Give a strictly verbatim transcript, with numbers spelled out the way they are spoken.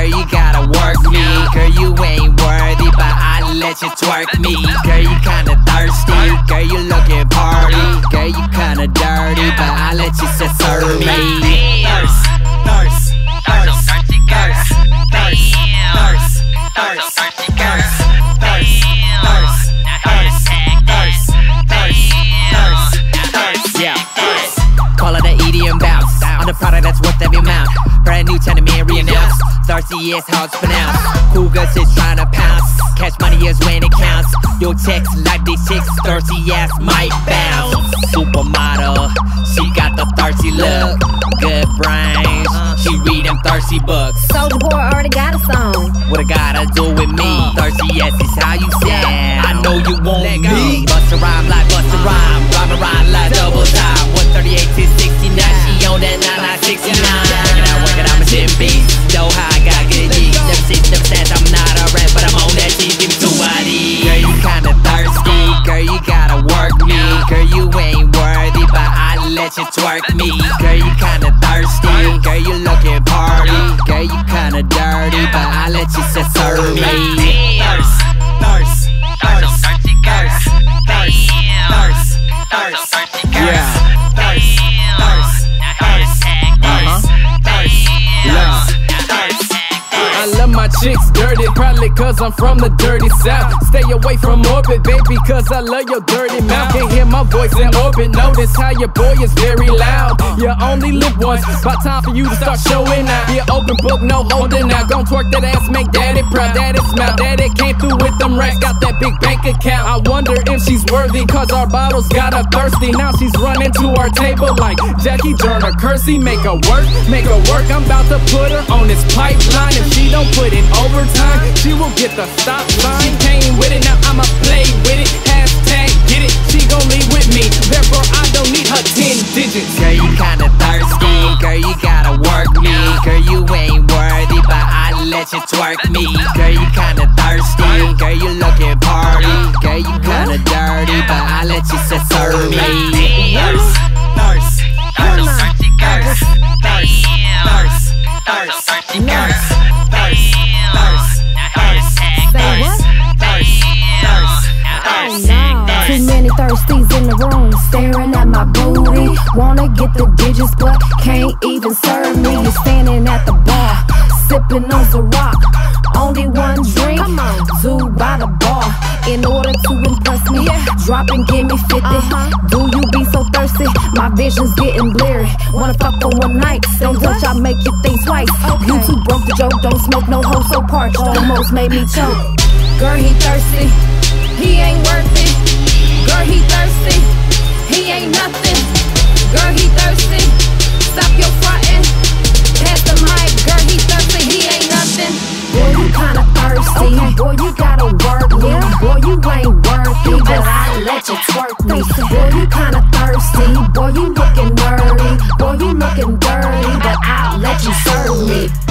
Girl, you gotta work me. Girl, you ain't worthy, but I let you twerk me. Girl, you kinda thirsty. Girl, you looking party. Girl, you kinda dirty, but I let you just serve me. Thirst, thirst, thirst, thirst, thirst, thirst, thirst, thirst, thirst, thirst, thirst, thirst, thirst, thirst, yeah, thirst. Call it an E D M Bounce. I'm the product that's worth every amount. Brand new CHYNAMAN re-announced. Thirsty is how it's pronounced. Cougars is trying to pounce. Cash money is when it counts. Your text like these chicks, thirsty ass might bounce. Supermodel, she got the thirsty look. Good brains, she read them thirsty books. Soulja Boy already got a song. What I gotta do with me? Thirsty ass is how you sound. I know you want me. Bust a rhyme like bust a rhyme. Rhyme a rhyme like double time. one thirty-eight to sixty-nine, she on that nine nine sixty-nine. Work it out, work it out, I'm a ten beats. So high, gotta get it deep. Never six, never sense, I'm not a rap, but I'm on that cheese. Give me two I D. Girl, you kinda thirsty. Girl, you gotta work me. Girl, you ain't worthy, but I let you twerk me. Girl, you kinda thirsty. Girl, you looking party. Girl, you kinda dirty, but I let you just serve me. Thirst, thirst, thirst, thirst, thirst, thirst, thirst, thirst, yeah, thirst, thirst, thirst, thirst, thirst, thirst, thirst. I love my chicks dirty, probably cause I'm from the dirty south. Stay away from orbit, baby, cause I love your dirty mouth. Can't hear my voice in orbit, notice how your boy is very loud. You only live once, about time for you to start showing out. Yeah, open book, no holding out. Gon' twerk that ass, make daddy proud. Daddy smile, daddy came through with them racks, got that big bank account. I wonder if she's worthy, cause our bottles got her thirsty. Now she's running to our table like Jackie Turner Kersey. Make her work, make her work, I'm about to put her on this pipeline. If she don't put in overtime, she will get the stop sign. She came with it, now I'ma play with it. Hashtag get it, she gon' leave with me. Therefore I don't need her ten digits. Girl, you kinda thirsty. Girl, you gotta work me. Girl, you ain't worthy, but I let you twerk me. Girl, you kinda thirsty. Girl, you looking party. Girl, you kinda dirty, but I let you just serve me. Thirst, thirst, thirst, thirst, thirst, thirst, thirst, thirst, thirst, thirst, thirst, Say what? thirst, thirst, thirst, thirst. Too many thirsties in the room, staring at my booty. Wanna get the digits, but can't even serve me. You're standing at the bar, sipping on Ciroc. Only one drink, two by the bar. In order to impress me, drop and give me fifty. Do you be so thirsty? My vision's getting blurry. Wanna fuck for one night? Don't touch, I make you think twice. You too broke the joke, don't smoke no hoe, so parched. Almost made me choke. Girl, he thirsty, he ain't worth it. Girl, he thirsty, he ain't nothing. Girl, he thirsty, stop your frontin'. Pass the mic, girl, he thirsty, he ain't nothing. Boy, you kinda thirsty, boy, you gotta work me. Boy, you ain't worthy, but I let you twerk me. Boy, you kinda thirsty, boy, you looking nerdy. Boy, you looking dirty, but I let you serve me.